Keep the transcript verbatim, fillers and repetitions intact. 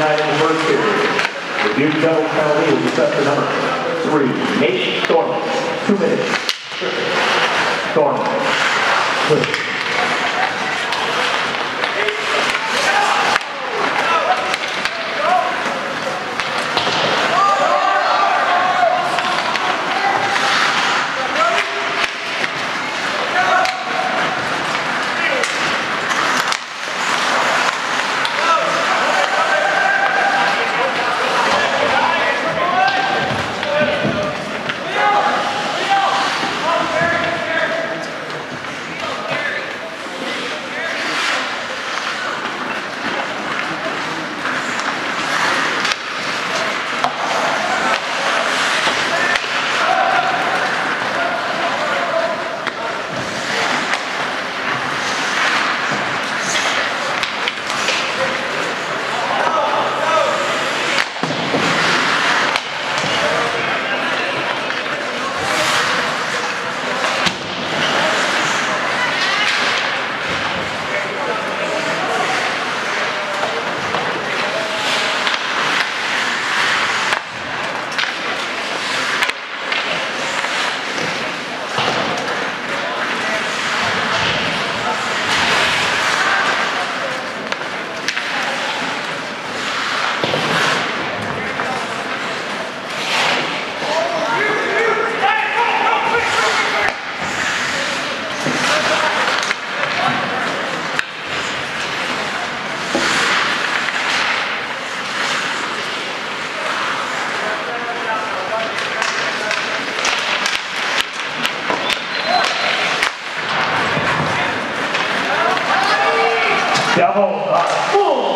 tonight in the first period. The Duke double penalty will be set for number three, Nate Thornton. Two minutes. Thornton. Two. Double, uh, full.